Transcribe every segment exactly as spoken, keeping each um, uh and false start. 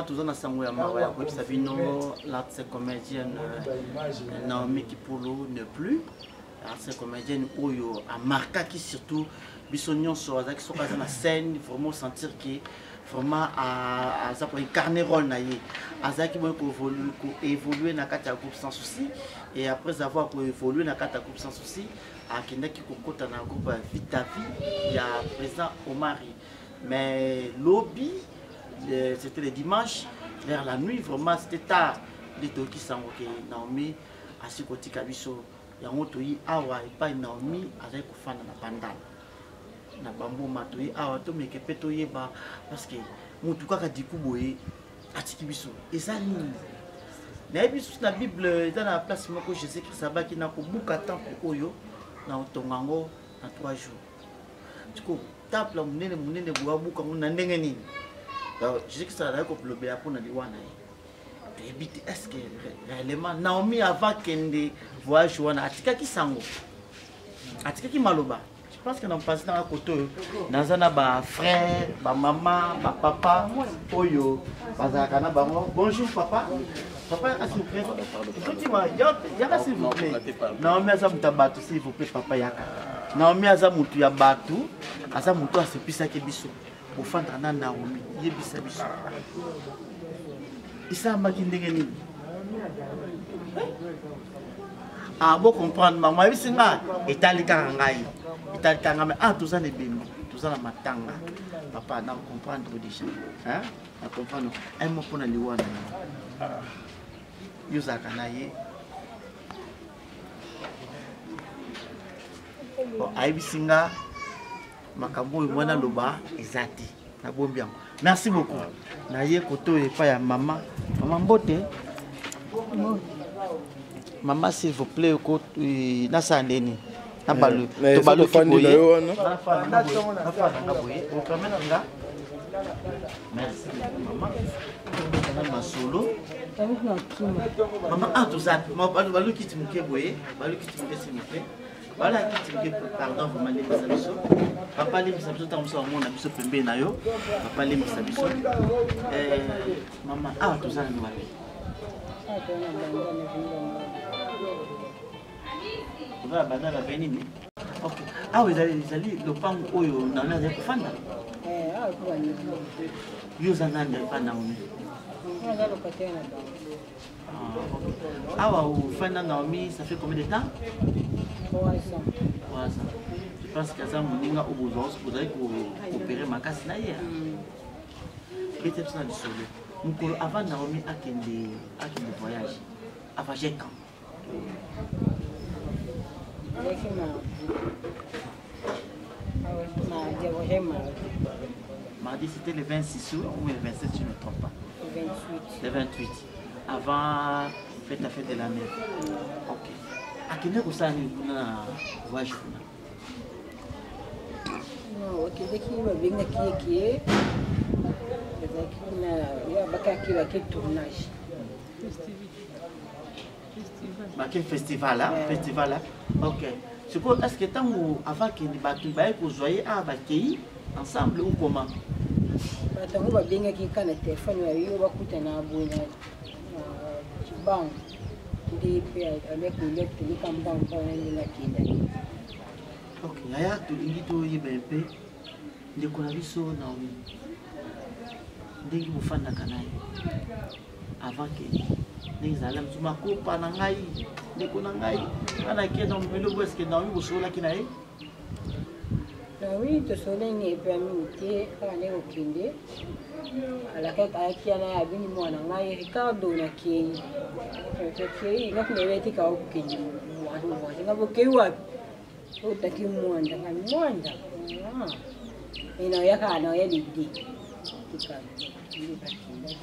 vraiment tous en sango ya mawa ya Sabino, l'artiste comédienne Naomi Kipolo ne plus. L'artiste comédienne Oyo a marqué qui surtout bisognon sur la scène, vraiment sentir que vraiment à ça pour incarner rôle naïe. Azaki moi qui évoluer dans quatre groupe sans souci et après avoir évolué dans quatre groupe sans souci, à qui n'a qui kokota dans groupe Vita Vie, il y a présent Omari. Mais lobby c'était le dimanche vers la nuit vraiment c'était tard les toki sango que Naomi a ce côté kabiso ya moto yi awa et pas Naomi avec kufana na pandala na bambo matoyi awa to meke peto yeba parce que mutu kaka dikuboye atiki biso eza nini na biso na Bible dans la place moko Jésus Christ abaki na ko buka temple oyo na otongango na trois jours tiko temple munene munene bwa buka na ndenge nini Jésus Christ a ko blobela pour na liwana et est-ce que réellement Naomi avant kende voyage wana atika ki sango atika ki maloba. Je pense que nous passons dans la côte, dans un ba frère, ba maman, ba papa, oyo, bazakana bango. Bonjour papa. Papa, s'il vous plaît. Dis-moi, yaka s'il vous plaît. Naomi aza mutabatu s'il vous plaît papa yaka. Naomi aza mutu ya batu, aza mutu asepisa ke biso. Au fond na Naomi, yebisa biso. Isa maki ndenge nini? Ah bon comprendre maman bisinga etalika ngai. Ah, tout ça n'est bien, tout ça la matanga. Papa, on comprendre déjà. Hein? On comprendre. Un mot pour la liwana. Yosa kanaye. Bon, Aïbisinga, Makabo et Wana Loba, Ezati. Bien. Merci beaucoup. Naye koto et pas ya maman. Maman Bote. Maman, s'il vous plaît, Nasa Andeni. Merci maman. Solo. Maman, ah tout ça. Maman, qui t'aime que boye, maman qui t'aime que s'il vous plaît. Voilà qui t'aime que pardon vous m'allez me sabiso. Papa les me sabiso tant ça au monde abiso pembe na yo. Papa les me sabiso. Eh maman, ah tout ça nous va. La banane la béni. Ok. Ah oui, ils allaient le pain oyo na na de fanda. Eh, ah quoi ni. Yo zananda pa na umi. Ah là le côté na ba. Ah wa fanda na umi, ça fait combien de temps? trois ans. trois ans. Je pense que ça moninga au bozo, vous allez opérer ma casse na hier. Peut-être ça du solo. Mukolo avant Naomi akende akende voyage. Avant j'ai quand. Mardi c'était le vingt-six août ou le vingt-sept, je ne me trompe pas. Le vingt-huit. Le vingt-huit. Avant fête à fête de l'année. Ok. À quel moment ça nous a voyagé? Non, ok, dès qu'il m'a bien acquis, il y a un tournage. Quel festival là? Festival là? Ok. Est-ce que tant avant que les bâtiments vous voyez à Bakei ensemble ou comment? Tant que bien qui quand le téléphone il va coûter na bouna bank des avec le téléphone comme banque pour la kinda. Ok. Yaya tu dis tu y B P de konabiso na oui. Ndenge bufanda kanai avant que les alam tu ma coupa na ngai de ko na ngai ana ke dans le est-ce que dans vous sola qui nae oui to sola ni permis te kana au kinde ala ka ka ki ana ya bini mwana ngai Ricardo na ke ke ke na kuna weti ka au kinde watu wote ngabo ke wapi utaki mwanda na mwanda ah ina yaka na ya lidi tukana ni bakinda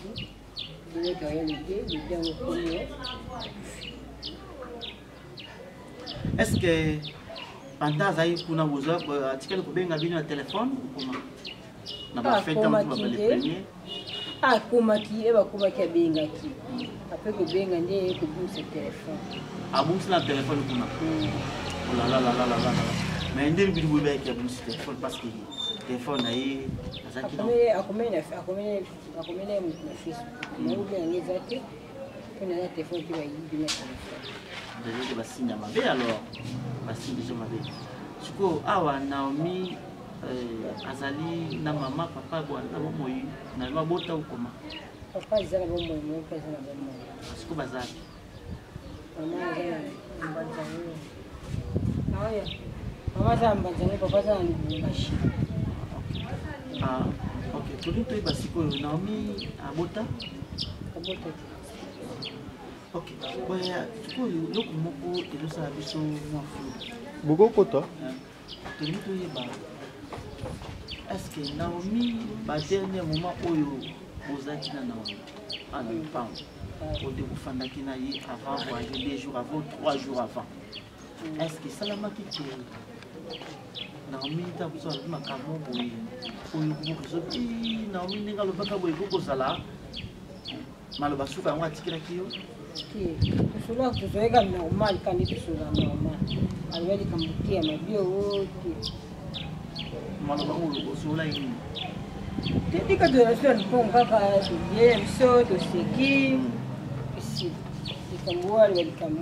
est-ce que pendant ça il kuna besoin atikele kubenga bino na téléphone comment na ba fête dans le premier ah kuma ki eba kuma ki benga ki après que benga ndiye ko buse téléphone ah buse na téléphone kuna oh là là là là là mais ndé bidu bebe ki buse téléphone parce que téléphone naye azaki non akomene akomene akomene mon fils na ubi ngezate pona na téléphone qui va yibi na téléphone déjà ba signe mabe alors ba signe déjà mabe siko awa Naomi euh azali na mama papa bwana bomoyi na mabota ukoma papa zala bomoyi mo pesa na bomoyi siko bazali mama zala mbanzani aya mama zala mbanzani papa zala mbashi ah ok tout to ba siko Naomi abota abota ok boya siko loko moko elosala biso mwa flou Beaucoup kota. tout to yeba est-ce que Naomi ba dernier moment oyo ozaki na Naomi en le temps au début fandaki na yi avant voyager deux jours avant trois jours avant est-ce que salama ki ke Naomi ta buso ma kamo boy oyo ko so ti Naomi ninga lo baka boy ko sala malo basuka ngwa tikira kiyo ki kusula kuzoeka normal kandi kusula normal alweli kamutia mabio wote malo bangu sula ini Tika tu rasulah pun kakak dia so tu seki isi ikambuar wali kamu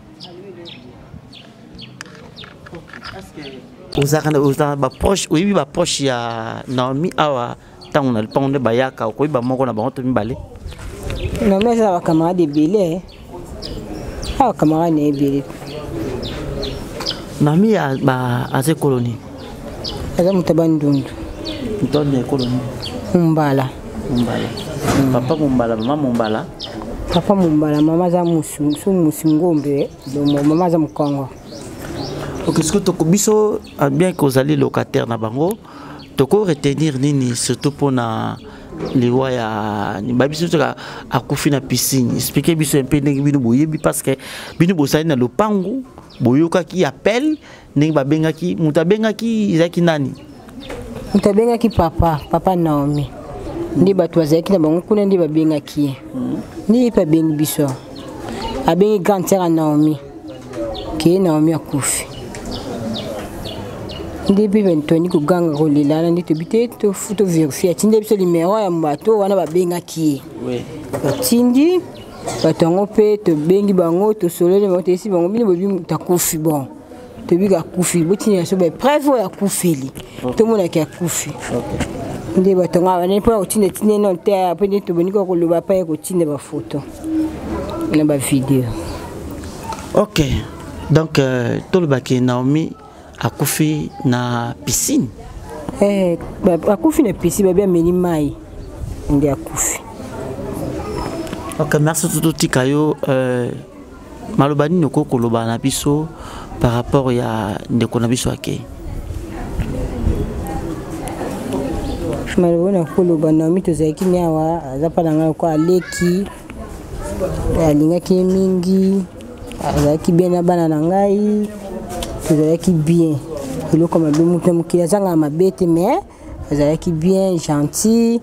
est-ce que uzakana uzana ba proche oui ba proche ya Naomi awa tangu na lipango bayaka ko ba moko na bango to mibale na meza wa camarade bile awa camarade ne bile Naomi ba aze koloni aza mutabandundu Ntonde koloni Mumbala. Mumbala. Mm. Papa Mumbala, mama Mumbala. Papa Mumbala, mama za musu, su musingombe, donc mama za Mukongo. Ok, ce que tu biso bien que vous allez locataire na bango, tu peux retenir nini surtout pour na liwa ya ni babiso tu a akufi na piscine. Expliquer biso un peu ndenge bino boyebi parce que bino bosali na lopango, boyoka ki appelle ndenge babenga ki mutabenga ki izaki nani. Mutabenga ki papa, papa Naomi. Ndi batu wazaki na bango kuna ndi babenga ki. Ndi pa bengi biso. Abengi grande sœur Naomi. Ki Naomi akufi. Ndi bi bentoni ku ganga ko lilana ndi to bite to photo vérifier tinde biso numéro ya mbato wana babenga ki. Oui. Tindi batongo pe to bengi bango to solele mo tesi bango bino bobi takufi bon. To bi ga kufi botini so be preuve ya kufili. To mona ki akufi. OK. Ndi batonga bana po otine tine non te après ndi to boni ko loba pa ko tine ba photo. Na ba vidéo. OK. Donc euh, tout le baké Naomi akufi na piscine. Eh akufi na piscine ba bien meni mai. Ndi akufi. OK, merci tout tikayo euh malobani noko koloba na biso par rapport ya ndeko na biso ake. Malobana koloba na mito zaki nyawa azapala nga ko aleki alinga ki mingi azaki bien na bana na ngai azaki bien ilo comme le mutu mukila zanga mabete mais azaki bien gentil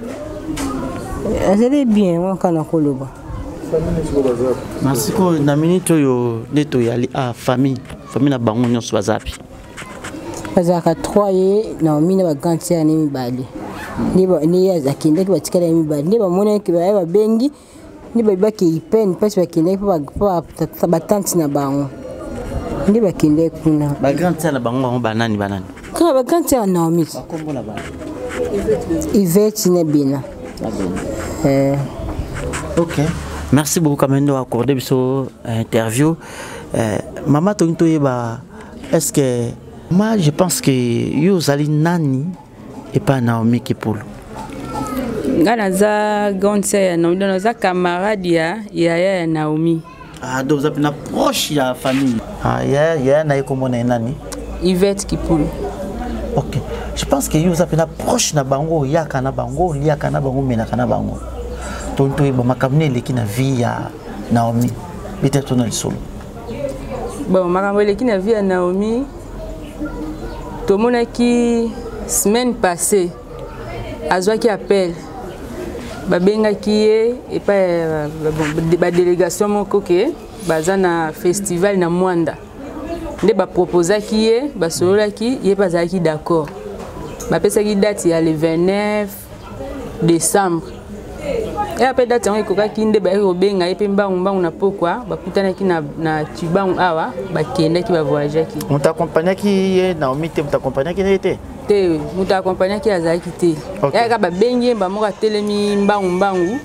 azali bien on kana koloba. Merci ko na minute yo neto yali a famille famille na bango nyonso bazapi bazaka trois ye na mina ba grande sœur ni mibali ni ba ni azakinde ki batikala mibali ni ba mona ki ba bengi ni ba ba ki pen parce ba kinde pa ba ba tante na bango ni ba kinde kuna ba grande sœur na bango banani banani ka ba grande sœur na omi akombo na ba Yvette ne bina eh OK. Merci beaucoup quand même d'avoir accordé biso interview. Euh, maman tonto yeba est-ce que moi je pense que yo zali nani et pas Naomi Kipolo. Ngana za grande sœur Naomi dans za camarade ya ya Naomi. Ah donc vous êtes na proche ya famille. Ah ya ya na ikomo na nani? Yvette Kipolo. OK. Je pense que yo vous êtes na proche na bango ya kana bango ya kana bango mena kana bango. Tonto yeba makamne leki na vie ya Naomi. Peut-être na lisolo. Bon, makambo leki na vie ya Naomi. Tout le monde qui semaine passée a joué qui appelle babenga qui et pas ba délégation mon coquet bazana festival na Mwanda ne ba proposa qui ba solola qui est pas qui d'accord bapesaki date ya le vingt-neuf décembre. Et après date yango ekokaki nde bayaki kobenga ye mpe mbangu mbangu na pokwa bakutanaki na, na Tubangu awa bakendaki bavoyageaki. Moto accompagnaki ye Naomi te, moto accompagnaki ye te? Te, moto accompagnaki azalaki te. Okay. Yaka babengi ye mbamoko atelemi mbangu mbangu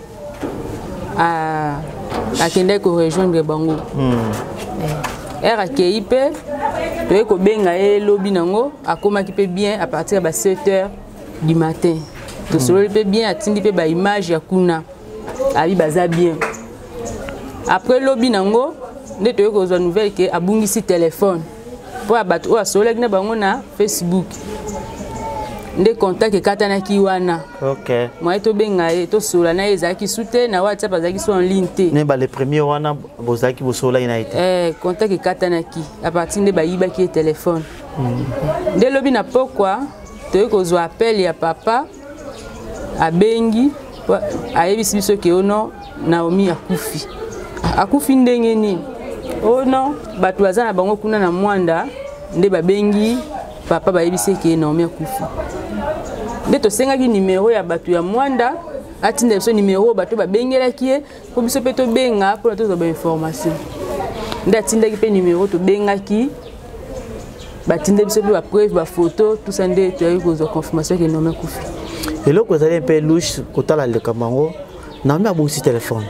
akendaki korejoindre bango. Hmm. Ere akei mpe toye kobenga ye lobi nango akomaki mpe bien à partir ya ba sept heures du matin. Tosololi mpe bien atindi mpe ba image ya kuna abi baza bien. Après lobi nango nde toye kozwa nouvelle ke abungisi téléphone po abato oyo asololaki na bango na Facebook. Nde contact ekatanaki wana. OK. Moi tobenga ye tosola na ye ezalaki su te na WhatsApp azalaki su en ligne te. Ne ba le premier wana bozalaki bosola ina ite. Eh contact ekatanaki à partir nde bayibaki ye téléphone. Mm. Nde lobi na pokwa toye kozwa appel ya papa abengi ayebisi biso ke ono Naomi akufi. Akufi ndenge nini? Ono bato baza na bango kuna na mwanda nde babengi papa bayebisi ke Naomi akufi. Nde tosengaki numéro ya bato ya mwanda atinda biso numéro bato babengelaki ye po biso mpe tobenga mpona tozwa ba information. Nde atindaki mpe numéro tobengaki batinde biso mpe ba preuve ba photo tout ça nde toyaki kozwa confirmation ke Naomi akufi. Et là, vous avez un peu louche, quand le Cameroun, Naomi a beaucoup de téléphone.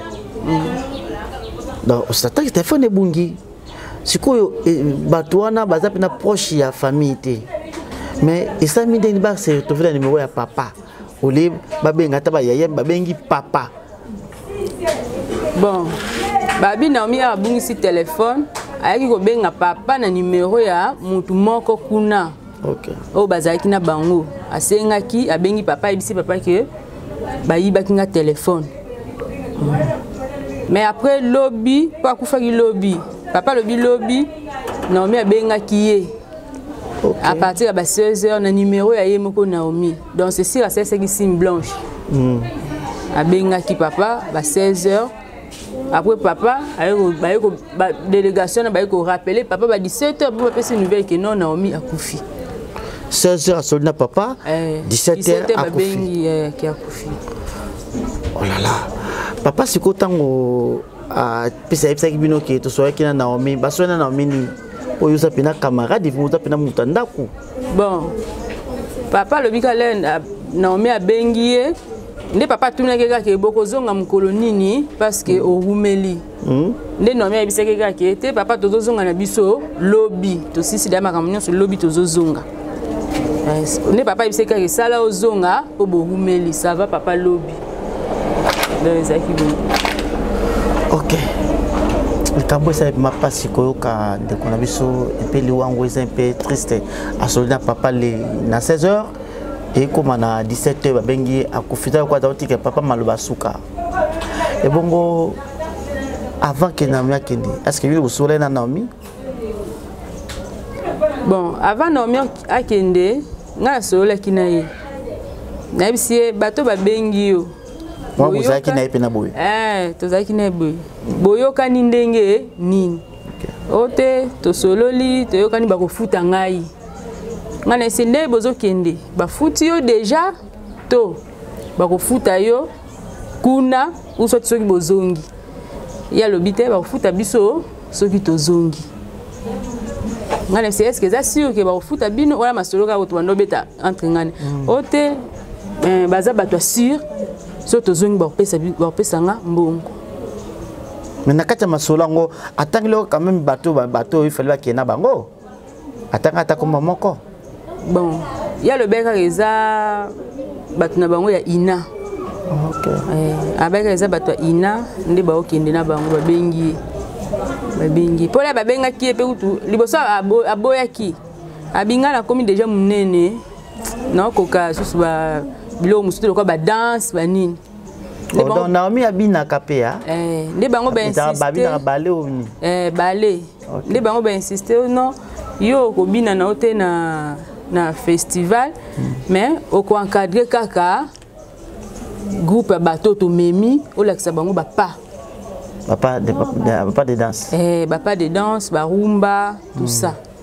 Donc, on le téléphone est bungi. Si vous avez un proche de la famille, mais ça m'a dit que c'est retrouvé le numéro de papa. Au lieu de papa. Bon, Babi Naomi a bungi si téléphone, ayaki ko benga papa na numéro ya mutu moko kuna. OK. O bazaki na bango asengaki abengi papa ebisi papa ke bayibaki nga téléphone. Mm. Mais après lobby pas kufaki lobby papa lobby lobby Naomi abengaki ye. Okay. À partir de seize heures na numéro ya ye moko Naomi. Donc c'est sûr c'est c'est qui signe blanche. Mm. Abengaki papa ba seize heures. Après papa ayeko bayeko ba délégation na bayeko rappeler papa ba dix-sept heures pour passer une nouvelle que non Naomi akufi. seize heures à Solna papa, eh, dix-sept heures à Koufi. Eh, oh là là. Papa, c'est quand on a pensé que tu sois qui na Naomi, baso na Naomi ni oyuza pina camarade, oyuza pina mutandaku. Bon. Papa le bikalen Naomi a bengié. Nde papa tuna keka ke bokozonga mukolo nini parce que au rumeli. Nde Naomi a biseke keka ke te papa tozozonga na biso lobby. To sisi da makamnyo sur lobby tozozonga. Ne papa il sait que ça là aux zonga au bohumeli ça va papa lobby. OK. Le cambo ça m'a pas si koyoka de qu'on a vu so un peu liwango est un peu triste à soldat papa les na seize heures et comme na dix-sept heures bengi akufita kwa dauti que papa maloba suka. Et bongo avant que Naomi akende est-ce que vous soulez na Naomi? Bon, avant Naomi akende nga solo kina ye. Na bisi bato ba bengi yo. Moi vous avez kina epena boy. Eh, to za kina boy. Boyoka ni ndenge nini. Ote to sololi to yoka ni bakofuta ngai. Nga na sende bozo kende. Ba futi yo déjà to bakofuta yo kuna uso tsoki bozongi. Ya lobite bakofuta biso soki to zongi. Ngane c'est est-ce que ça sûr que ba futa bino wala masolo ka to ndobeta entre ngane ote eh baza bato sûr so to zongi ba pesa ba pesa nga mbongo mais nakata masolo ngo atangilo quand même bato bato il fallait que na bango atanga ta comme moko bon ya le beka reza bato na bango ya ina. OK. Eh abeka reza bato ina ndi ba okende na bango ba bengi babengi pola babenga ki epe utu liboso aboyaki abinga komi déjà munene na koka susu ba bilo musutu lokwa ba dance ba nini. Donc Naomi abina kapea eh nde bango ba insister babina balé oni eh balé nde bango ba insister non yo ko bina na hote na na festival mais oko encadrer kaka groupe bato to memi o lakisa bango ba pa Papa de, papa de danse. Eh, papa de danse, ba rumba, tout mm. ça.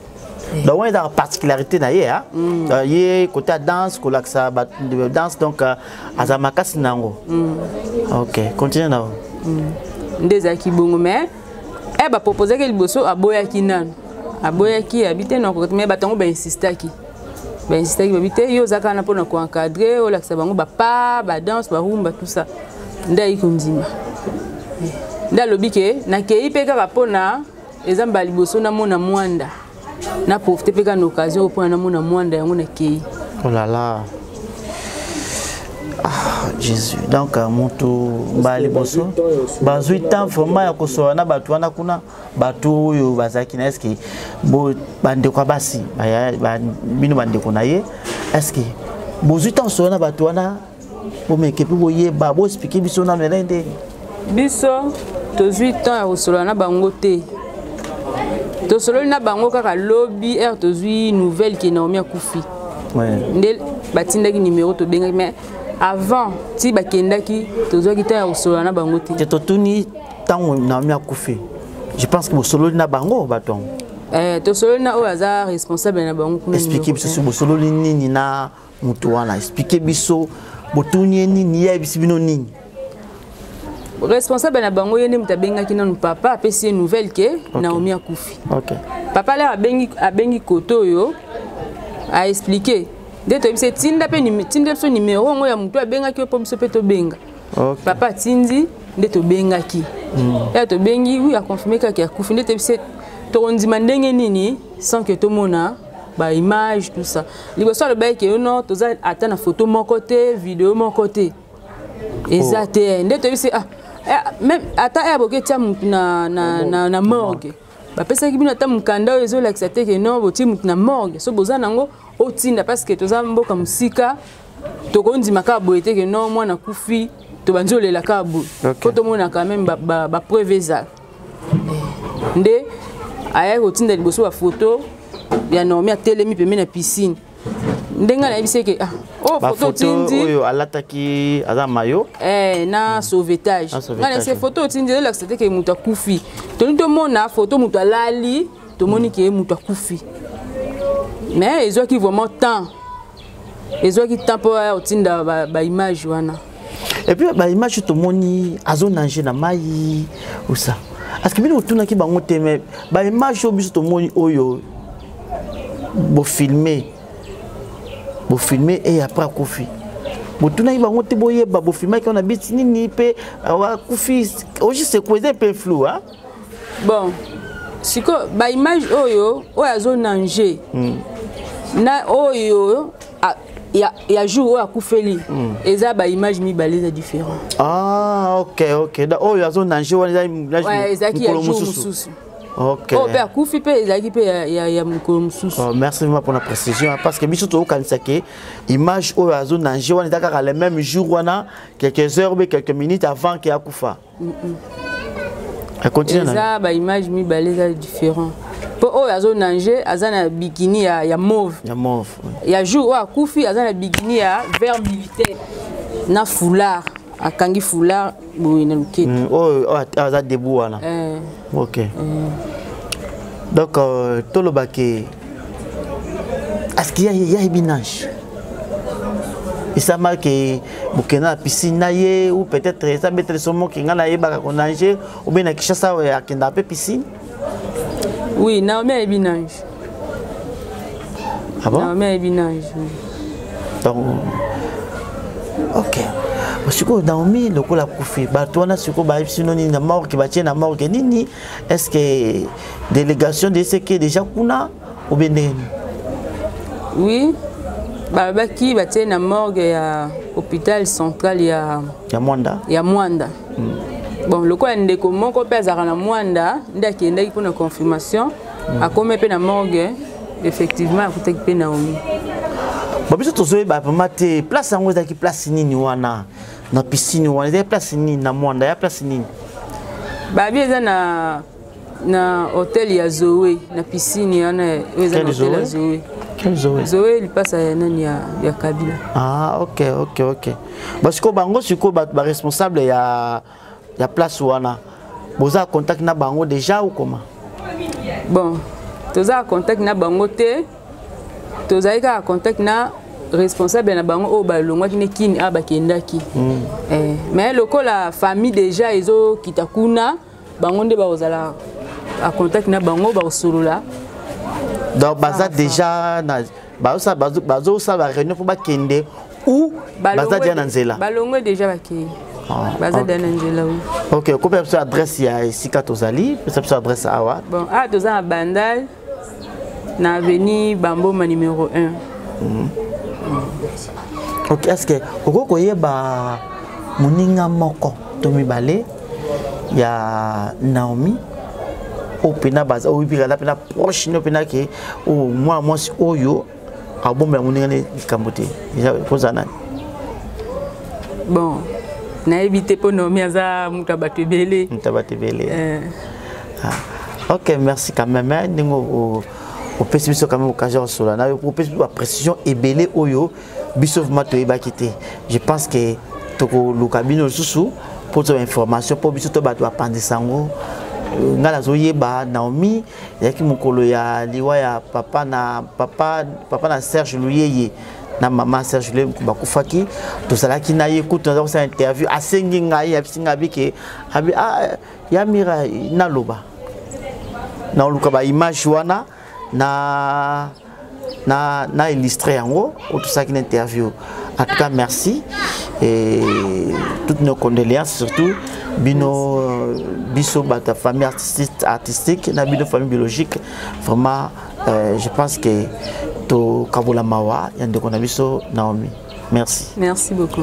Donc, on est dans la particularité d'ailleurs. Il y a côté danse, côté danse, donc à Zamakas Nango. Ok, continue là. Des aki bongo mais eh ba proposer que le bosso a boya ki nan. A boya ki habiter non mais ba tango ba insister ki. Ba insister ki ba habiter yo zaka na pona ko encadrer o la ka bango ba pa, ba danse, ba rumba tout ça. Nda ikondima. Nda lobike na kei pe ka pona ezamba liboso na mona mwanda. Na profiter pe ka na occasion pour na mona mwanda yango na kei. Oh là là. Ah, Jésus. Donc, moto bali boso. Bazo itan vraiment ya kosoa na batu wana kuna batu yo bazaki na eski bo bande kwa basi. Ba bino bande kuna ye. Eski bozo itan so na batu wana bo meke pe boye ba bo expliquer biso na melende. Biso to huit ans ya kosola na bango te. To solo na bango kaka lobby er to zui nouvelle qui na omia kufi. Ouais. Ndel batindaki numéro to benga mais avant ti bakendaki tozoki ta ya solo na bango te. To tuni tango na omia kufi. Je pense que bo solo na bango baton. Eh to solo na o aza responsable na bango kuna. Expliquer biso bo solo nini na mutu wana. Expliquer biso bo tuni nini ya biso bino nini. Responsable na bango yene mutabenga kina papa apesi nouvelle ke okay. Naomi akufi. OK. Papa là abengi abengi koto yo a expliquer. Dès to bise tinda pe ni tinda so numéro ngo ya mutu abenga ki po biso pe to benga. Okay. Papa tindi nde to benga ki. Mm. Ya to bengi oui a confirmer ka ki akufi nde to bise to ondima ndenge nini sans que to mona ba image tout ça. Liboso le bail ke no to za atana photo mon côté, vidéo mon côté. Exactement. Nde to bise ah même ata ya boke tia mutu na na na, na morgue ba pesa ki bino ata mukanda ezo la accepter que non boti mutu na morgue so boza nango otinda parce que toza mboka musika to kondi maka boete que non mwana kufi to banzole la kabo ko to mona quand même ba ba, ba preuve za nde aya ko tinda liboso ba photo ya Naomi atelemi pembe na piscine ndenga na biseke ah oh photo tindi oyo alataki aza mayo eh na sauvetage ngana se photo tindi la c'était que mutu akufi to nto mona photo mutu alali to moni ke mutu akufi mais ezo ki vraiment temps ezo ki temps pour otinda ba, ba image wana et puis ba image to moni azo nanger na mai ou ça parce que bino tuna ki bango teme ba image obiso to moni oyo bo filmer bo filmer et après kufi bo tuna iba ngote boye ba bo filmer qu'on a bit nini pe wa kufi oji c'est quoi un peu flou hein bon siko ba image oyo oya zo nanger mm. Na oyo a ya ya jour oya kufeli mm. Eza ba image mi baleza différent ah OK OK da oyo zo nanger wana ouais ezaki ya jour mususu. OK. Oh, ben, Koufi pe ezaki pe ya ya mukolo mususu. Oh, merci vraiment pour la précision parce que biso to kanisa ke image o azo nanger wana daka le même jour wana quelques heures ou quelques minutes avant que akufa. Mhm. Et continue na. Ça ba image mi baleza différent. Po o azo nanger azana bikini ya ya mauve. Ya mauve. Ya jour o akufi azana bikini ya vert militaire na foulard. Akangi foulard boy na luket. Mm, oh aza debout wana. Eh. OK. Mm. Donc euh, tolobake est-ce qu'il y a il y a binage? Et ça marque bokena piscine naie ou peut-être ça mettre son mot qui ngana yeba ko nager ou bien na Kinshasa ya kenda pe piscine? Oui, Naomi a binage. Ah bon? Naomi a binage. Donc OK. Siko Naomi lokola kufi bato wana siko ba sino ni na mort ki ba tie na morgue nini est-ce que délégation de ce qui est déjà kuna ou bien oui ba ba ki ba tie na morgue ya hôpital central ya ya Mwanda ya Mwanda mm. Bon lokola ndeko moko pe azaka na Mwanda ndaki ndaki pour na confirmation mm. Akome pe na morgue effectivement akutaki pe Naomi ba biso tozoe ba mate place yango ezaki place nini wana na piscine wana ezaki place nini na Mwanda ya place nini ba bi eza na na hôtel ya Zoé na piscine wana eza na hôtel ya Zoé quel Zoé Zoé il passe à nani ya ya Kabila ah OK OK OK parce que bango siko ba responsable ya ya place wana boza contact na bango déjà ou comment bon toza contact na bango te toza ka contact na responsable na bango o ba longwa kine kini aba kendaki eh mais lokola famille déjà ezo kitakuna bango nde ba ozala a contact na bango ba osolola donc baza déjà na bazo bazo bazo sa ba réunion pour ba kende ou baza dia na nzela balongo déjà ba ki baza dia na nzela oui. OK ko peut adresse ya ici ka tozali peut adresse awa bon ah toza na Bandal na avenue Bamboma numéro un. Mm. Ok, est-ce que vous voyez ba muninga moko to mibale ya Naomi au pena baza au bira la pena proche no pena ke o moi moi oyo abomba muninga ne kambote déjà posana bon na éviter pour Naomi aza mutabate belé mutabate belé euh ah. OK, merci quand même ningo au pessimisme quand même occasion sur la pour pessimisme précision et belé oyo bisof mato e bakité je pense que toko lukabino susu pour ton information pour biso to bato apande sango ngala zoyeba Naomi yaki mukolo ya liwa ya papa na papa papa na Serge Luyeye na maman Serge Luyeye bakufaki to salaki na ye kuto za sa interview asengi ngai ya bisinga bike abi ah ya mira na loba na lukaba image wana na na na illustré yango tout ça qui interview en tout cas merci et toutes nos condoléances surtout bino biso bata famille artistique artistique na bino famille biologique vraiment euh, je pense que to kabula mawa yande kona biso Naomi merci merci beaucoup.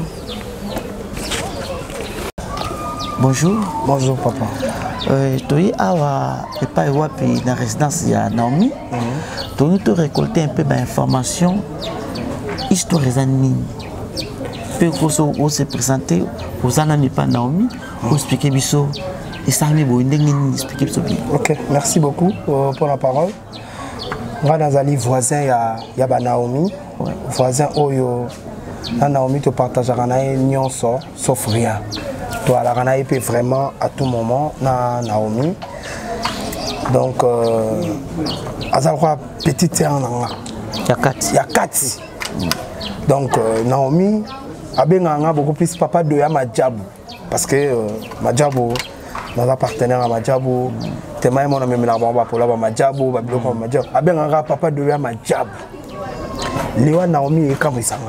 Bonjour. Bonjour papa. Euh, toi awa et pas wapi na résidence ya Naomi. Donc nous te récolter un peu d'informations histoire des animes. Peu qu'on se présenter aux années pas Naomi pour expliquer biso et ça me bon expliquer biso bien. OK, merci beaucoup euh, pour la parole. Moi dans ali voisin ya ya ba Naomi, ouais. Voisin oyo na Naomi te partagera na nyonso sauf rien. Toi la rana peut vraiment à tout moment na Naomi. Donc euh azalwa petite sœur nanga Yakati Yakati donc euh, Naomi abenganga beaucoup plus papa de ya Majabu parce que euh, Majabu nos partenaires à Majabu tellement mon ami na ba pour la Majabu ba biloko Majabu abenganga papa de ya Majabu Liwa Naomi et Kamisanga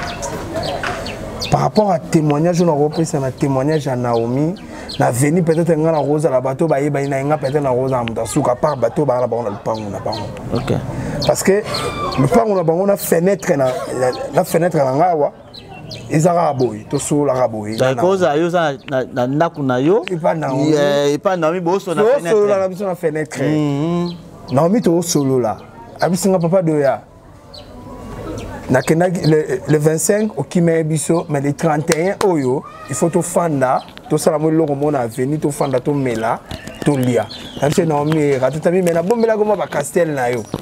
par rapport à témoignage on a repris un témoignage à Naomi na venu peut-être ngana rose la bateau ba yeba ina nga peut-être na rose amuta suka par bateau ba na bango na pango na bango. OK. Parce que le pango na bango na fenêtre na la fenêtre na ngawa ezara boy to so la boy. Da cause ayo za na na kuna yo. Et pas na et pas na mi boso na fenêtre. So la biso na fenêtre. Na mi to solo là. Abisinga papa de ya. Na kena le, le vingt-cinq au Kimé biso mais le trente et un oyo il faut to fanda to sala mo lo mo na veni to fanda to mela to lia amse na mi ra to tami mena bombela ko ba castel na yo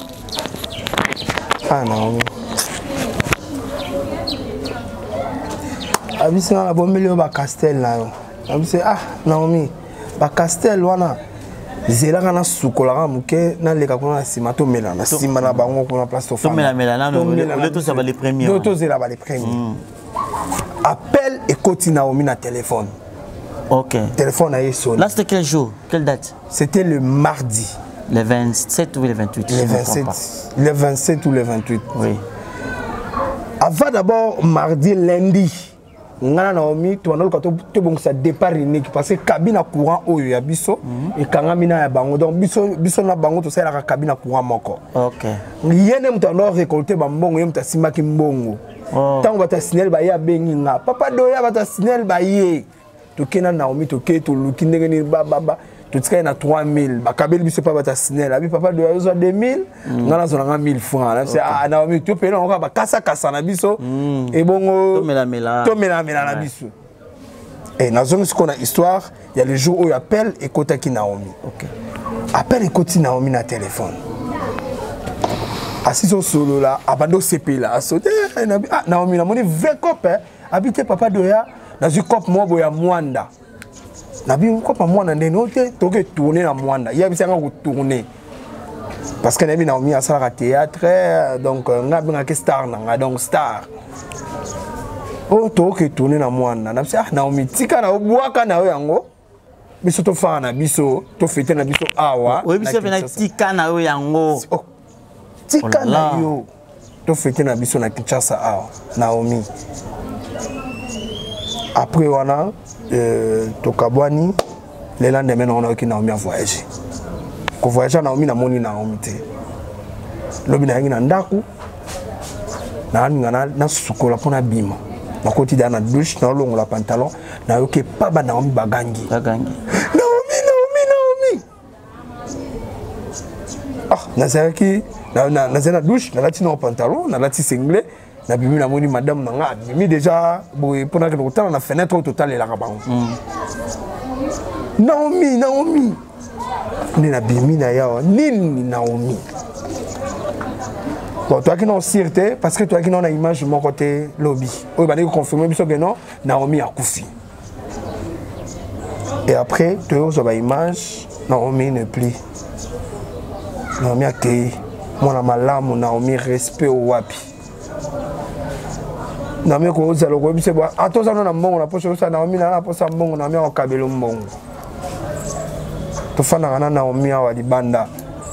ah non abisi na bombela ba castel na yo amse ah Naomi ba castel wana zela kana sukola muke na leka kuna sima to mela na sima na bango kuna place to fanda to mela mela na no le to ça va les premiers to to zela ba les premiers appel et continue Naomi na téléphone. OK. Téléphone a sonné. Là c'était quel jour? Quelle date? C'était le mardi. Le vingt-sept ou le vingt-huit? Le vingt-sept. Le vingt-sept ou le vingt-huit. Oui. Avant d'abord mardi lundi. Ngana Naomi to na ko to bon ça départ unique parce que cabine courant oyo ya biso et kanga mina ya bango donc biso biso na bango to sala ka cabine courant moko. OK. Yene mutano récolter ba mbongo yem ta simaki mbongo. Oh. Tant bata signal ba ya bengi nga papa doya bata signal ba ye to kena Naomi to ke to luki ndenge ni ba ba ba to tika na trois mille ba kabeli biso pa bata signal abi papa doya zo deux mille ngana zo nga mille francs là c'est ah Naomi to pena on ba kasa kasa na biso et bongo to mela mela to mela mela na biso et na zone ce qu'on a histoire il y a le jour où il appelle et kotaki Naomi. OK. Appelle et koti Naomi na téléphone. Assis au solo là, abando C P là, sauté. Ah, Naomi, na moni vingt cop, habité papa doya, dans une cop moi boya Mwanda. Na bi cop Mwanda ndeno te, toke tourner na Mwanda. Il y a bisa nga tourner. parce que nabi Naomi a ça théâtre donc nga benga ke star nanga donc star oh to ke tourner na mwana na ah Naomi tika na obwaka na yango biso to fana biso to fete na biso awa oui biso na tika na yango tika na yo to fete na biso na Kinshasa awa Naomi après wana euh to kabwani le lendemain on a ki Naomi a voyagé ko voyage Naomi na moni Naomi te lobi na ngi na ndaku na ngana na sukola pona bima na koti da na douche na longo la pantalon na yoke pa ba Naomi bagangi bagangi Naomi Naomi Naomi ah na zaki na na na douche na lati na pantalon na lati singlet na bimi na moni madame na nga bimi déjà boy pona que na na fenêtre au total la kabango Naomi Naomi ni na bimi na yawa nini Naomi. Bon, toi qui n'as sûreté, parce que toi qui n'as une image de mon côté lobby. Oui, bah, confirmer que non, Naomi a couffé. Et après, tu as une image, Naomi ne plus. Naomi a créé. Moi, na malamu, Naomi respect au wapi. Naomi ko za logo bi se bo ato za na mbongo na poso sa Naomi na na posa mbongo Naomi a kabelo mbongo. To fana na Naomi a wa di banda.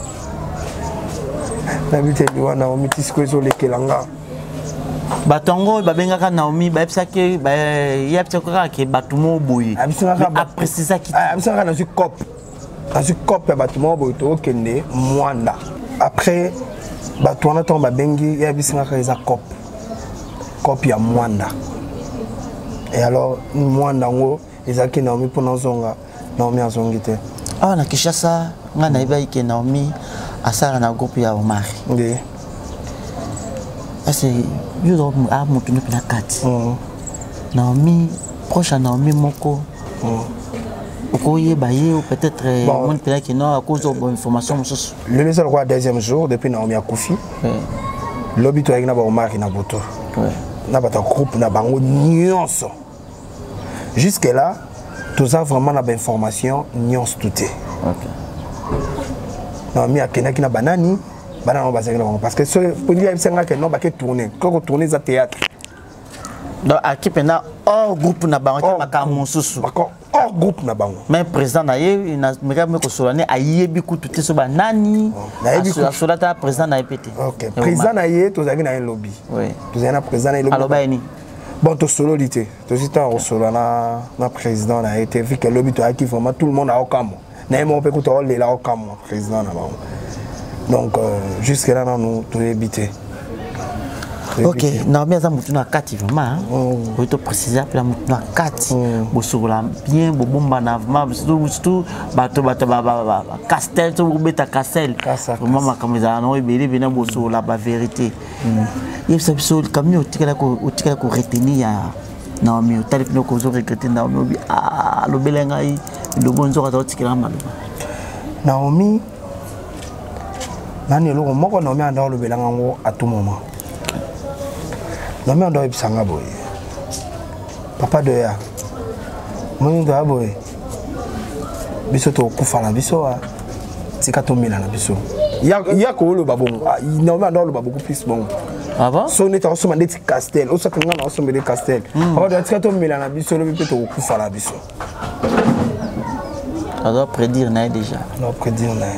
Nabite liwa Naomi tisko ezo lekelanga batongo babengaka Naomi baepsaki ba yepsaka ke batumo boyi a préciser ki abisaka na su cop na su cop ya batumo boyi to kende mwanda après batwana to babengi yebisaka eza cop cop ya mwanda et alors mwanda ngo ezaki Naomi pona zonga Naomi azongite ah na Kinshasa nga na iba ke Naomi asara na groupe ya Omar. Oui. Parce que yo do a mutu no pina kati. Naomi proche à Naomi moko. Oko ye ba ye ou peut-être mon pina qui non à cause de bonne information mosusu. Le les roi deuxième jour depuis Naomi a Koufi. Oui. Lobby to na ba Omar na boto. Oui. Na ba ta groupe na bango nyonso. Jusque là, tout ça vraiment na ba information nyonso tout est. OK. Naomi a kenaki na banani banana bazaki na parce que ce pour dire senga que non ba ke tourner quand tourner za théâtre donc équipe na hors groupe na bango ki makamu susu d'accord hors groupe na bango mais président na ye na meka me ko solane ayebi kutu te so banani na yebi kutu solata président na epete OK président na ye to zaki na un lobby oui to zaki na président na lobby alors ba ni bon to sololité to sita au solana na président na été vu que lobby to aki vraiment tout le monde a okamo na mo pe ko to le la okamo président na bango donc euh, jusque là nous to éviter. OK Naomi aza mutu na kati vraiment on to préciser pour la mutu na kati bo sola bien bo bomba na vraiment surtout bato bato ba ba castel to beta castel vraiment makameza no ebele bena bo sola ba vérité il se biso comme yo tikala ko tikala ko retenir ya Naomi talif no ko zo regretter Naomi ah lo belenga yi lo bonzo ka tikala malu Naomi nani eloko moko Naomi anda olobelanga ngo à tout moment Naomi anda ebisanga boye papa de ya moni ndo aboye biso to kufa na biso a tika to mila na biso ya ya ko lo babongo Naomi anda oloba beaucoup plus bon ah bon so neta osoma ndeti castel osaka ngana osoma de castel papa de tika to mila na biso lo bipe to kufa na biso ça doit prédire na déjà non prédire na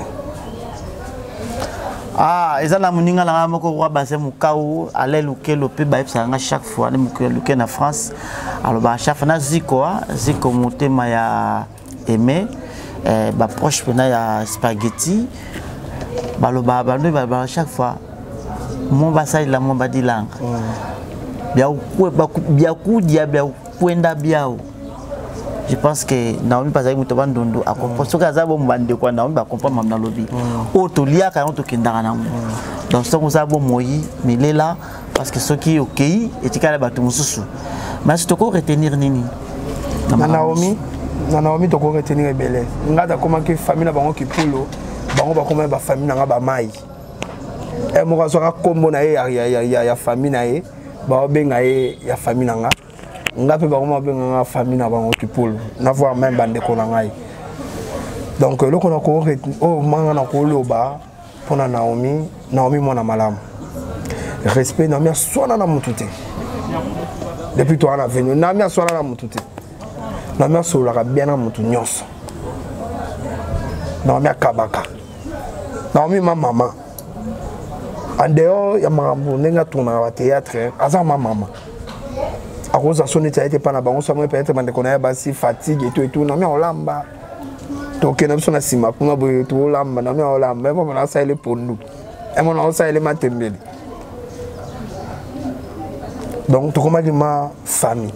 ah eza la muninga la moko roi basé mukau ale luke lope ba epsanga chaque fois le muke luke na France alors ba chaque na ziko ziko motema ya aimé eh ba proche pena ya spaghetti ba lo ba ba ba chaque fois mon basai la mon badilanga bia ku bia ku dia bia kwenda biao. Je pense que Naomi pas avec mutoba ndondo a comprendre ce que azabo mbande kwa Naomi ba comprendre mamna lobby o to lia ka on to kindanga na donc ce que azabo moyi mais il est là parce que ce qui est OK et tikala batu mususu mais ce ko retenir nini na Naomi na Naomi to ko retenir belé ngata comment que famille na bango ki pulo bango ba comment ba famille na ba mai e mo ka so ka kombo na ya ya ya ya famille na ye ba benga ye ya famille na nga ngape ba koma benga famille na bango kipolo na voir même bande ko na ngai donc le ko na ko oh manga na ko loba pour Naomi, Naomi mwana malamu. Respect Naomi aswana na mutute. Depuis toi on a venu, Naomi aswana na mutute. Naomi asolaka bien na mutu nyonso. Naomi akabaka. Naomi ma maman. En dehors ya makambo ndenge tourna na théâtre, aza ma maman. À cause de son état, il n'était pas là, on s'est peut-être basi fatigue et tout et tout. Non mais on lamba. Donc on a besoin de sima, on a besoin de lamba, non mais on lamba. Mais on a ça il est pour nous. Et on a ça il est matembele. Donc tu comprends que ma famille.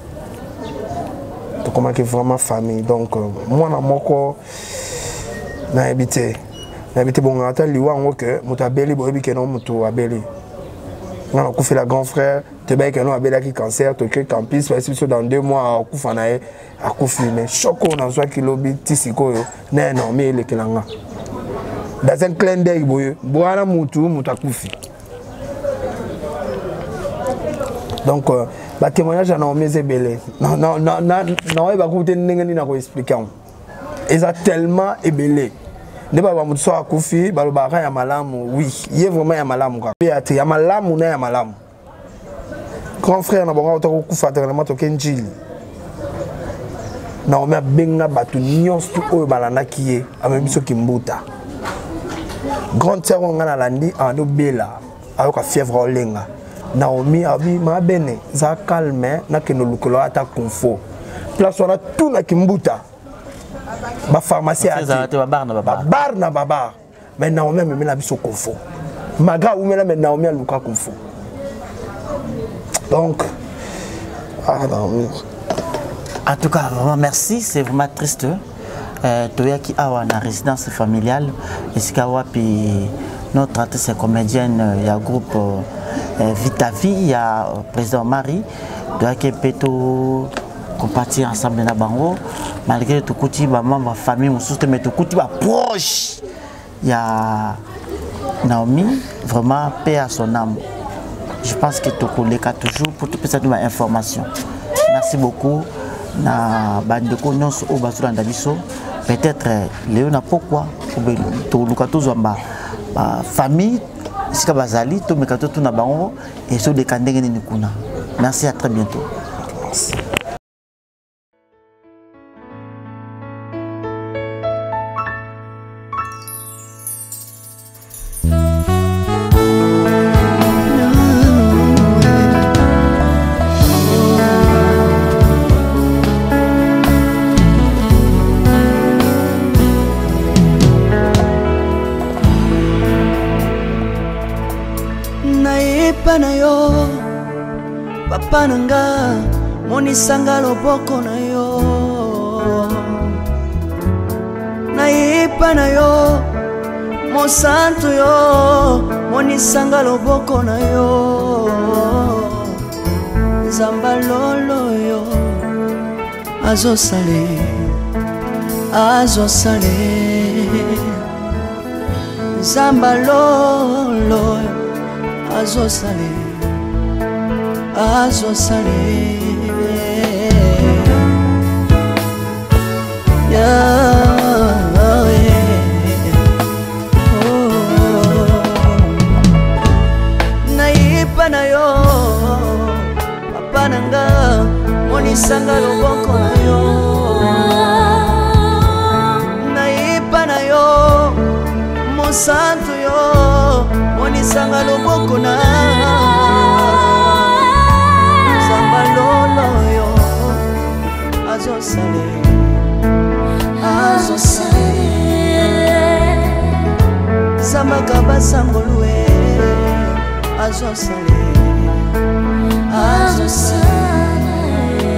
Tu comprends que vraiment famille. Donc moi na moko na habité, na habité bon ata liwa ngo que mutabeli boyebi que non mutu abeli. On a fait la grand frère. Tu sais que nous avons un cancer, tu as campus, dans deux mois, on a fait mais choc, on a fait qu'il y a tisiko, non, non, mais il est là. Dans un clin d'œil, boire mutu, mutakufi. Donc, le témoignage à Naomi est belé. Non, non, non, non, non, il va écouter n'engagez n'a pas expliqué. Ils ont tellement ébélé. Ne pas voir mutu à kufi, balobara ya malamu, oui, il est vraiment ya malamu quoi. Il y a malamu ou ya malamu. Grand frère, on a kufa tellement toqué njili. Naomi a benga batu nyons tu oyo balana kiye, amemi so kimbuta. Grand sœur on a landi ando bela, ayoka fièvre olenga. Naomi a dit ma bene, za calme na keno lukolo ata confort. Place on a tout na kimbuta. Ma pharmacie a dit babar na babar. Babar na babar. Mais Naomi me met la biso confort. Maga ou me la mais Naomi a luka confort. Donc, ah non. En tout cas, vraiment merci, c'est vraiment triste. Euh, Toya qui a une résidence familiale, et ce puis notre artiste comédienne, il y a un groupe euh, Vita Vie, il y a le président Marie, Toya qui peut tout compartir ensemble dans Bango, malgré tout côté, ma maman, ma famille, mon soutien, mais tout côté, proche. Il y a Naomi, vraiment paix à son âme. Je pense que tu connais toujours pour toute cette information. Merci beaucoup. Na bandeko nyonso o basura ndabiso peut-être leo na pourquoi to lukato zamba famille sika bazali to mekato to na bango et so de kandenge ni kuna. Merci, à très bientôt. Merci. Papa nanga monisanga loboko na yo naipa na yo mosantu yo monisanga loboko na yo zamba lolo yo azo sale azo sale zamba lolo azo sale azo sale Yahweh oh naipa na yo papa nanga monisanga loboko na yo naipa na yo mosantu yo monisanga loboko na lolo yo azo sale azo sale samaka basangolwe azo sale azo sale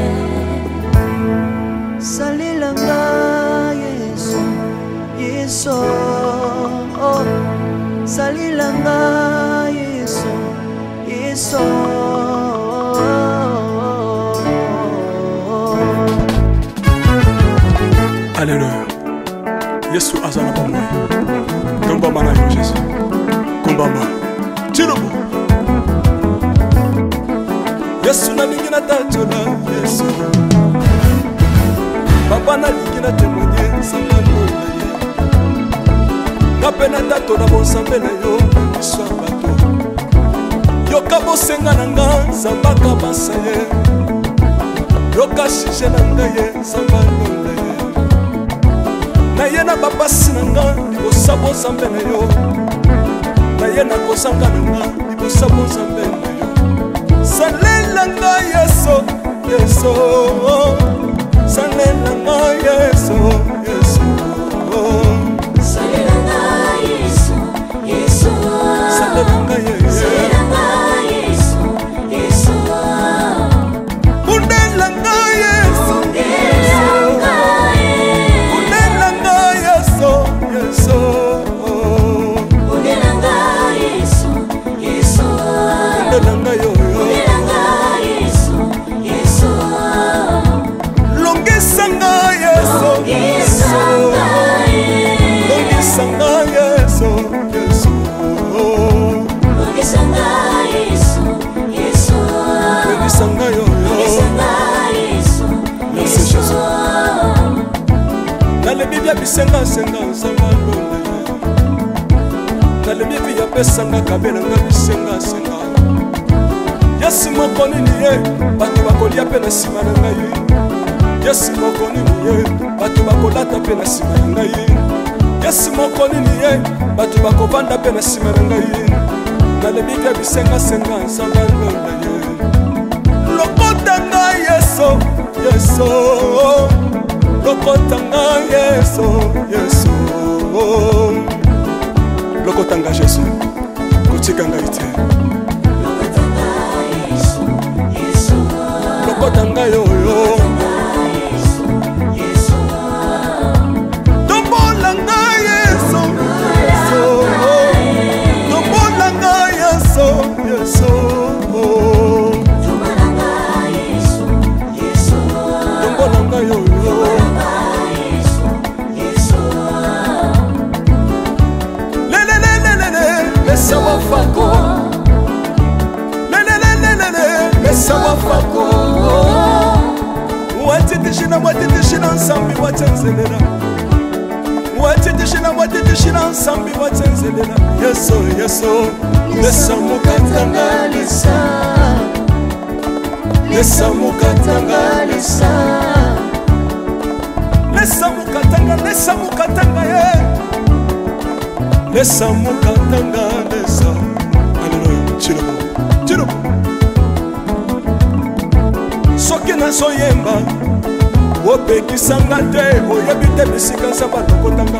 salilanga yeso yeso oh salilanga yeso yeso Alléluia. Yesu azana bamwe. Ngomba mana yo Jésus. Kumbamba. Tirobo. Yesu na lingina tachola Yesu. Papa na lingina témoigner sangalo. ngape na tato na bonzambe na yo biso ya bato yoka bosenga na nga nzambaka basa ye yoka shije na nga ye nzamba londa ye na ye na bapasi na nga libosa bonzambe na yo na ye na kozanga na nga libosa bonzambe na yo salela nga yeso yeso salela nga yeso yeso salela nga yeso yeso salela nga yeso salela nga yeso yeso undela nga yeso undela nga yeso yeso undela nga yeso yeso undela nga yo Longisanga yeso yeso Longisanga yeso yeso Longisanga yeso yeso Longisanga yo Longisanga yeso yeso Nale bibia bisenga senga sanga londe Nale bibia pesanga kabela nga bisenga senga Yesu moko nini ye batu bakolia pe na sima na ngai Yesu moko nini ye batu bakolata pe na sima na ngai Yesu moko nini ye batu bakovanda pe na sima na ngai nalebi bia bisenga senga nzamba londa ye lokota ngai yeso yeso lokota ngai yeso yeso lokota ngai Yesu kotika ngai te lokota ngai oyo tombola ngai yeso tombola ngai yeso yeso tombola ngai oyo lelelelelele lesa wafako lelelelelele lesa wafako watitishina watitishina nsambi watsenzelela watitishina watitishina nsambi watsenzelela yeso yeso lesa mukatanga lesa lesa mukatanga lesa lesa mukatanga lesa mukatanga ye lesa mukatanga lesa aleluya chilobo chilobo soki nazoyemba opekisanga te oyebi te bisika nzamba lokotanga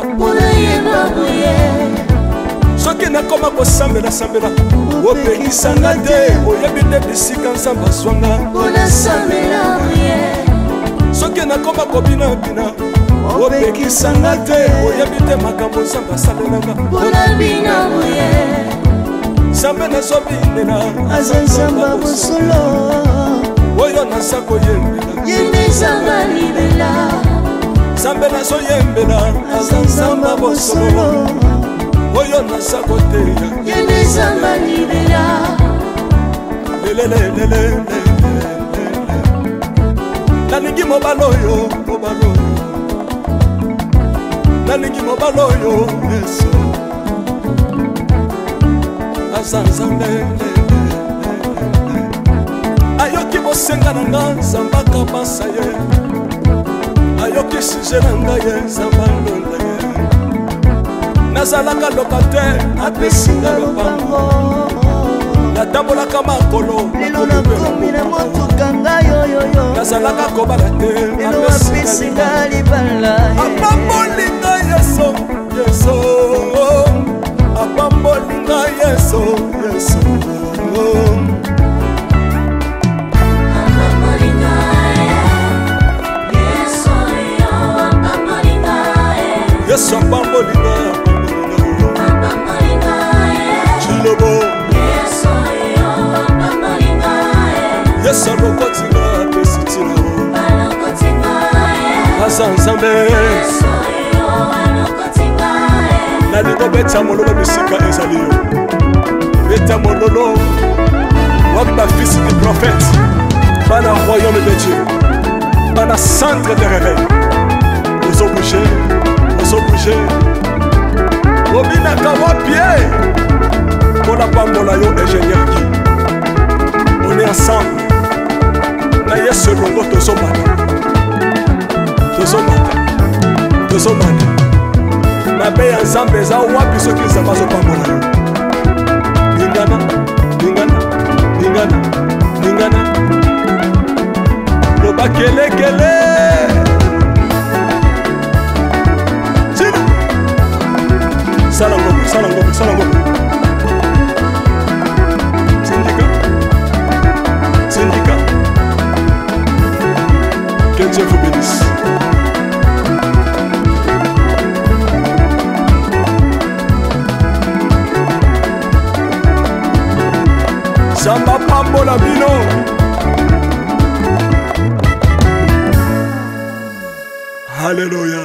soki nakoma kosambela sambela opekisanga te oyebi te bisika nzamba zwanga soki nakoma kobinabina opekisanga te oyebi te makambo nzamba asalelanga nzambe nazobinela aza nzamba bosolo oyo naza koyembela yende nzamba libela nzambe nazoyembela aza nzamba bosolo oyo naza koteya yende nzamba libela lelelelelele nalingi mobala oyo mobala oyo nalingi mobala oyo yeso aza nzambe ayoki bosenga na nga nzamba kabasa ye ayoki suje na nga ye nzamba londa ye nazalaka lokatere apesinga lopango natambolaka makolo lelo nakomi na motuka ngai oyoyo nazalaka kobala te lelo apesinga libala apambolinga yeso yeso apambolinga yeso yeso Yesu apambolinga chilobo Yesu alokotinga apesitina aza nzambe nalingo beta mololo bisika ezali yo beta mololo wabi bafisi du prophète bana royaume de Dieu bana centre de réveil ozo bouger ozo bouger obinaka wapie mpona pambola yo ingénieur ki on est ensemble na yesu elongo tozomata tozomata tozomata mabe ya nzambe eza wapi soki nzambe azopambola yo lingana lingana lingana lingana loba kelekele sina sala ngombe sala ngombe sala ngombe sindika sindika que Dieu vous bénisse. Samba pambola bino. Alléluia.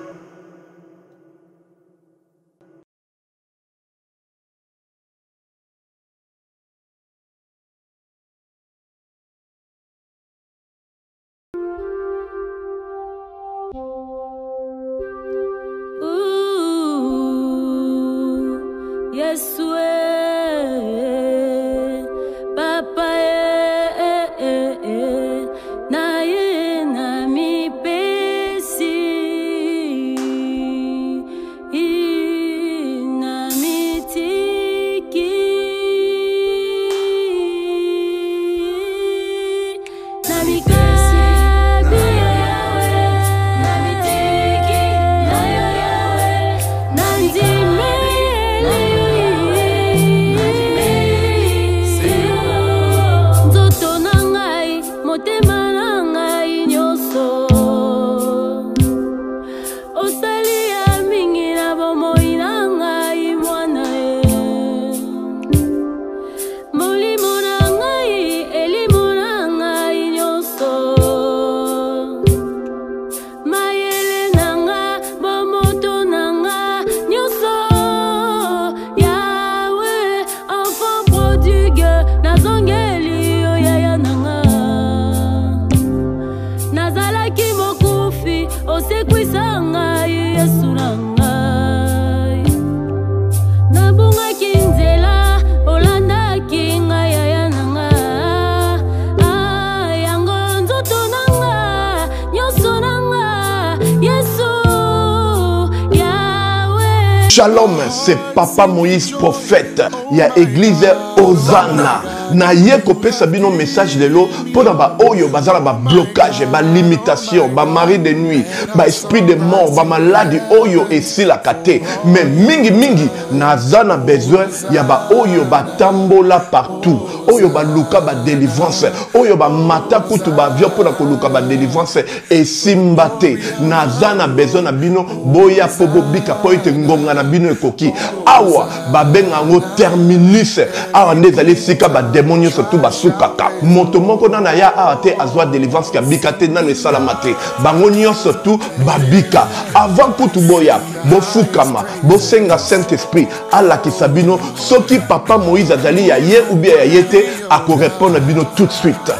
Shalom, c'est Papa Moïse prophète. Il y a église Hosanna. Na ye kopé sabino message de l'eau pour ba oyo bazala ba blocage, ba limitation, ba mari de nuit, ba esprit de mort, ba maladie oyo et si la kate. Mais mingi mingi nazana besoin ya ba oyo ba tambola partout. Oyo ba luka ba délivrance, oyo ba mata kutu ba vio pour ko luka ba délivrance et simbate. Nazana besoin na bino boya pobo bika po ite ngonga na bino ekoki. Awa ba benga ngo terminus. Awa ndezali sika ba démonios surtout basukaka moto moko na ya ate azwa délivrance ka bikate na le salamate bangonio surtout babika avant kutu boya bofukama bosenga Saint Esprit ala kisabino soki Papa Moïse azali ya ye ou bien ya yete ako répondre bino tout de suite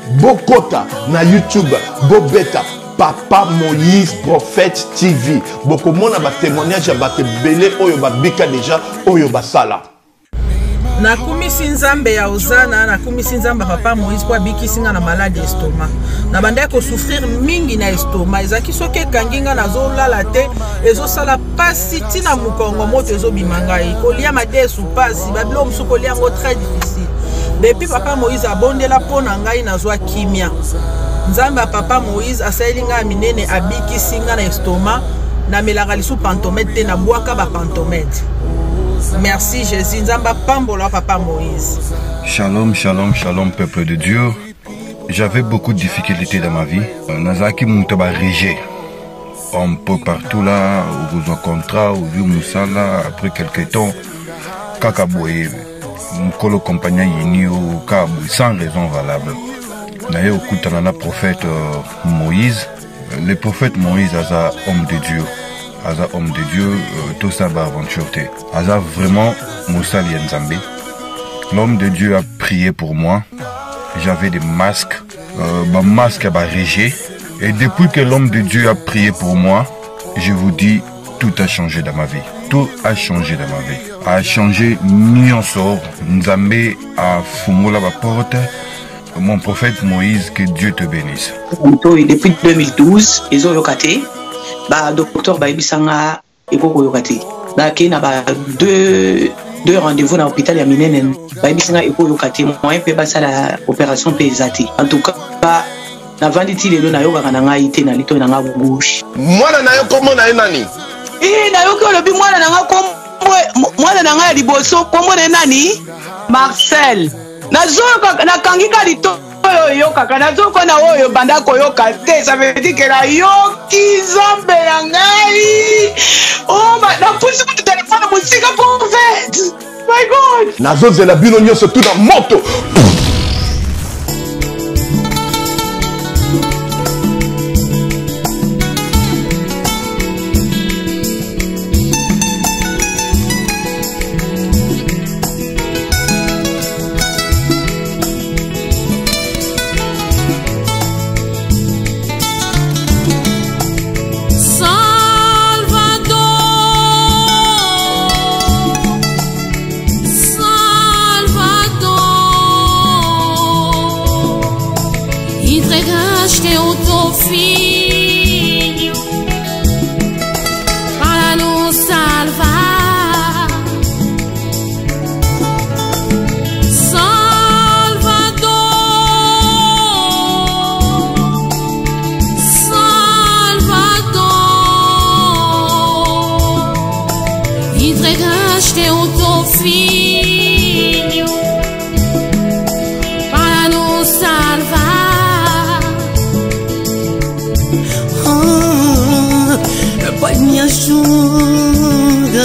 bokota na YouTube bobeta Papa Moïse prophète T V boko mona ba témoignage ba te belé oyo babika déjà oyo basala na kumisi nzambe ya Hosanna na kumisi nzambe Papa Moïse kwa bikisinga na malade estomac na banda ko souffrir mingi na estomac ezaki soke kanginga na zo lala te ezo sala pasi tina mukongo moto ezo bimangai kolia matesu pasi bablo msuko lia ngo très difficile depuis Papa Moïse abondela pona ngai na zo kimia nzambe Papa Moïse asalinga minene abikisinga na estomac na melaka lisu pantomètre te na bwaka ba pantomètre. Merci Jésus, Nzamba Pambola Papa Moïse. Shalom, shalom, shalom peuple de Dieu. J'avais beaucoup de difficultés dans ma vie. Nazaki Moutaba Régé. Un peu partout là, au contrat, au vieux Moussala, après quelques temps, Kakaboué, Mkolo compagnon Yini au Kabou, sans raison valable. D'ailleurs, au Koutanana prophète Moïse, le prophète Moïse est un homme de Dieu. Aza homme de Dieu, euh, tout ça va aventure. Aza vraiment Moussa Lienzambe. L'homme de Dieu a prié pour moi. J'avais des masques, euh, ma masque a régé. Et depuis que l'homme de Dieu a prié pour moi, je vous dis, tout a changé dans ma vie. tout a changé dans ma vie. A changé nyonso. Nzambe a fungola la porte. Mon prophète Moïse, que Dieu te bénisse. Depuis deux mille douze, ils ont yokaté. Bah, docteur Baibisanga et Koko yokaté. Bah, qui n'a pas deux deux rendez-vous dans l'hôpital ya minene. Baibisanga et Koko yokaté. Moi, un peu bas la opération pesate. En tout cas, bah, na vanditi lelo na yoka na ngai te na lito na nga gauche. Mwana na yo komo na nani? Eh, na yo ko lobi mwana na nga komo mwana na nga liboso komo na nani? Marcel. Nazoka nakangika lito yo kaka nazoka na oyo banda koyoka te, ça veut dire que la yoki zombe na ngai. Oh ma na pusi ku téléphone musika prophète. My God. Nazozela bino nyonso tout na moto. Entregaste o teu filho para nos salvar, Salvador, Salvador. Entregaste o teu filho para nos salvar. Pai, me ajuda,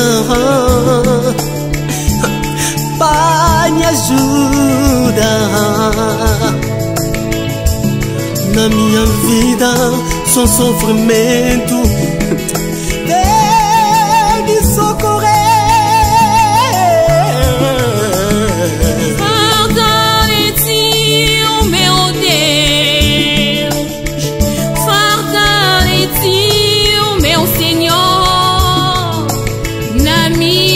Pai, me ajuda. Na minha vida, só sofrimento. Vem me socorrer. Farda de ti, o meu Deus, farda de ti, meu Senhor, na minha